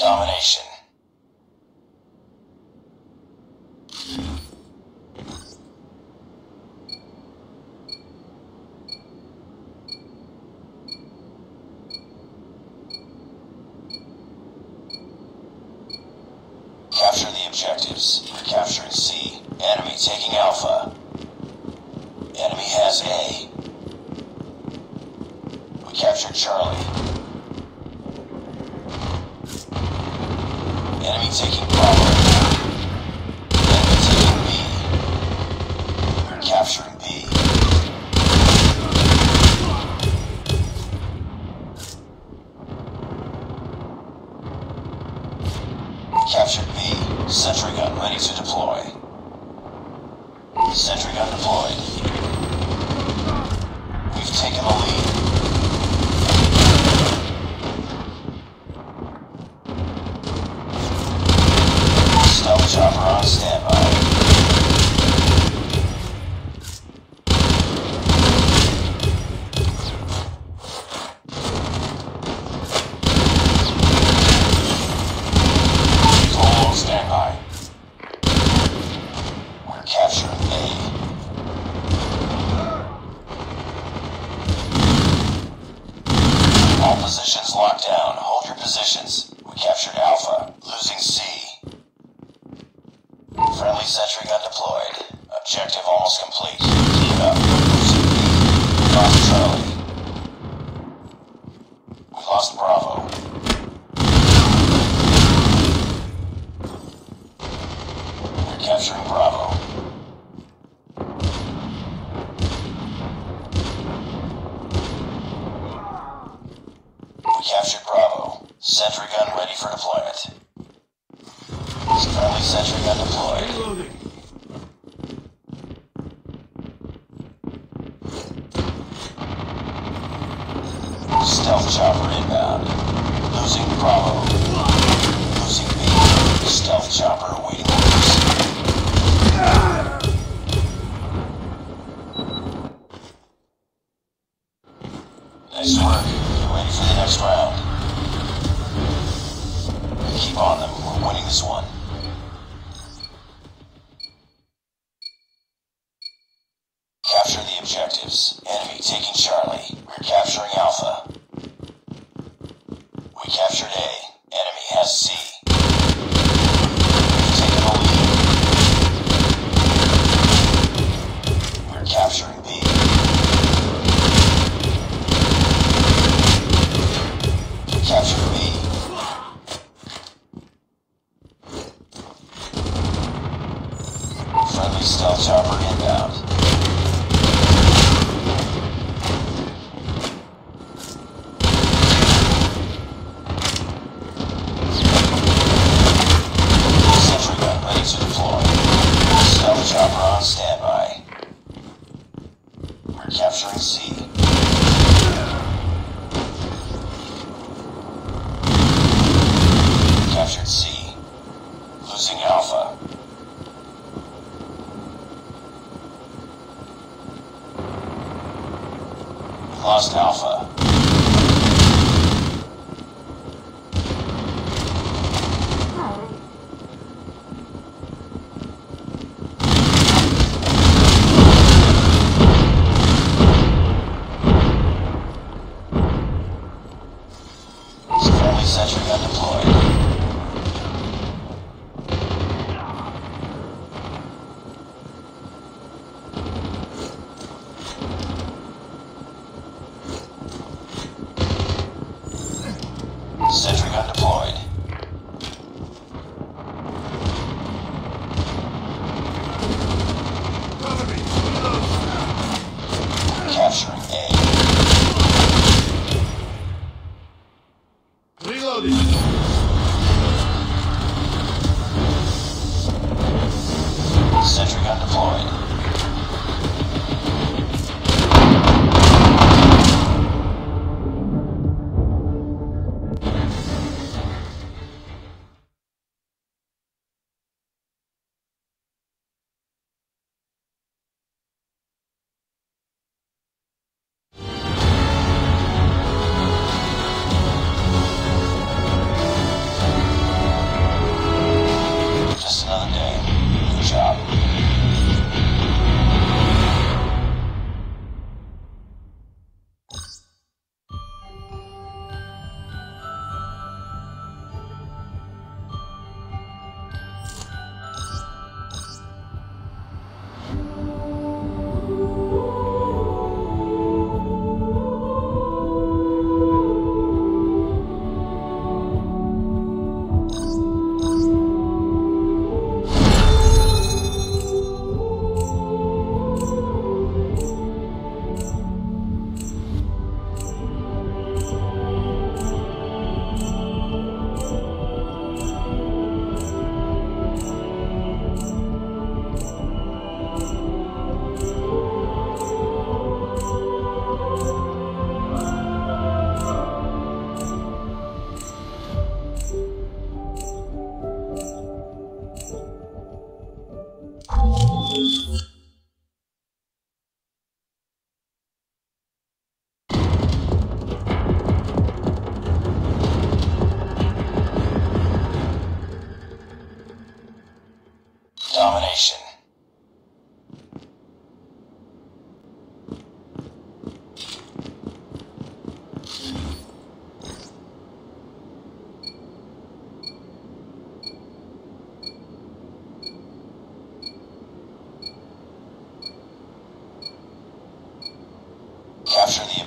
domination. Capture the objectives. We're capturing C. Enemy taking Alpha. Enemy has A. We captured Charlie. Enemy taking Bravo. Enemy taking B. We're capturing B. We captured B. Sentry gun ready to deploy. Sentry gun deployed. We've taken the lead. Stealth chopper on standby. Full standby. We're capturing A. All positions locked down. Hold your positions. We captured Alpha. Losing C. Friendly sentry gun deployed. Objective almost complete. Keep it up. Losing B. We lost Charlie. We lost Bravo. We're capturing Bravo. We captured Bravo. Sentry gun ready for deployment. Friendly sentry gun deployed. Reloading. Stealth chopper inbound. Losing Bravo. Losing B. Stealth chopper awaiting orders. Nice work. Get ready for the next round. Keep on them. We're winning this one. Capture the objectives. Enemy taking Charlie. We're capturing Alpha. We captured A. Enemy has C. We've taken the lead. We're capturing B. Capture B. Friendly stealth chopper inbound. Sentry gun ready to deploy. Stealth chopper on standby. We're capturing C. Captured C. Losing Alpha. We lost Alpha. Friendly sentry gun deployed. Sentry gun deployed. Capturing A. Reloading. Sentry gun deployed.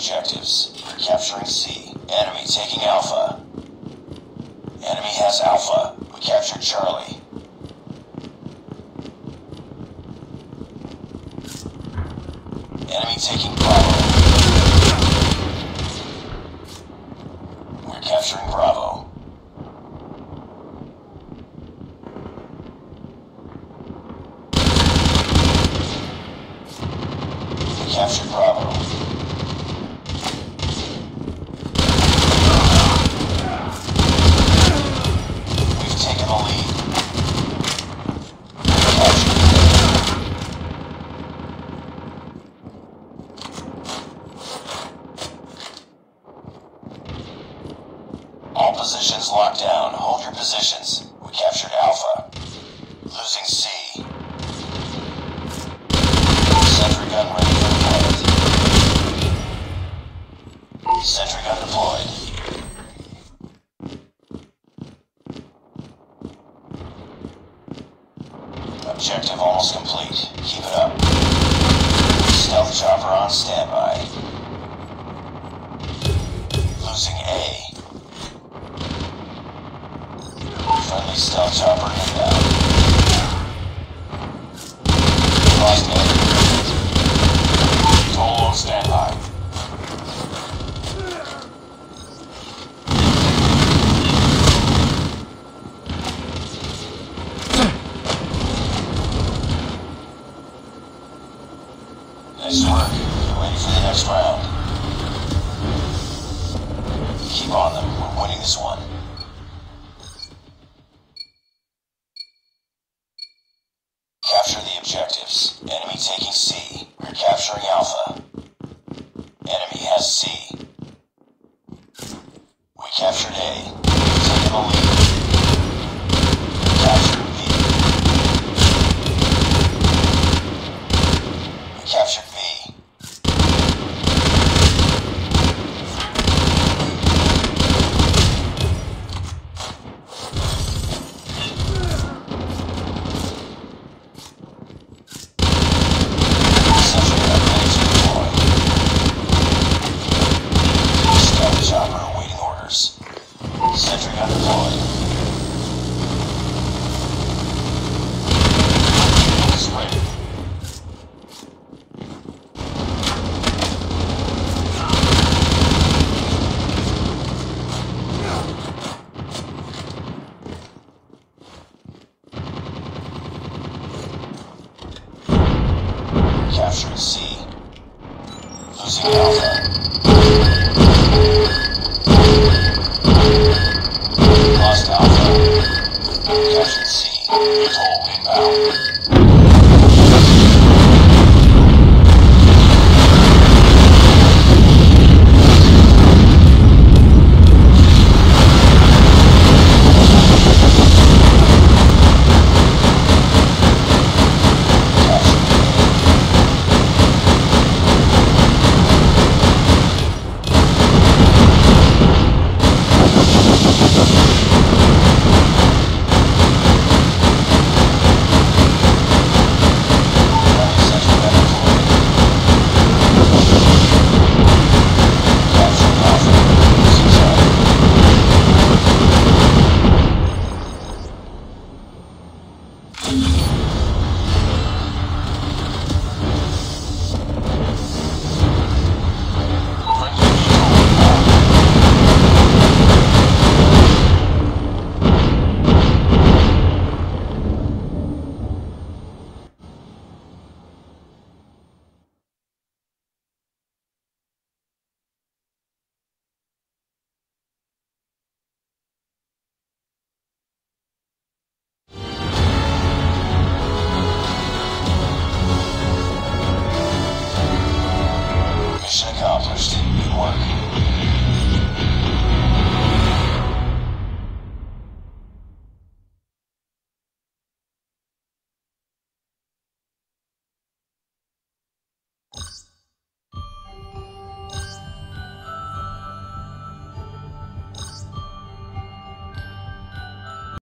objectives. We're capturing C. Enemy taking Alpha. Enemy has Alpha. We captured Charlie. Enemy taking Bravo. We're capturing Bravo. We captured Bravo. We've taken the lead. We captured all positions locked down. Hold your positions. We captured Alpha. Losing C. Sentry gun ready for deployment. Sentry gun deployed. Objective almost complete. Keep it up. Stealth chopper on standby. Losing A. Friendly stealth chopper inbound. Lost A. Total on standby. Nice work. Get ready for the next round. Keep on them. We're winning this one. Capture the objectives. Enemy taking C. We're capturing Alpha. Enemy has C. We captured A. We've taken the lead. We captured B. We captured B. Sentry gun deployed. It's ready. Capturing C. Losing Alpha. Lost Alpha. Captured C. Total inbound.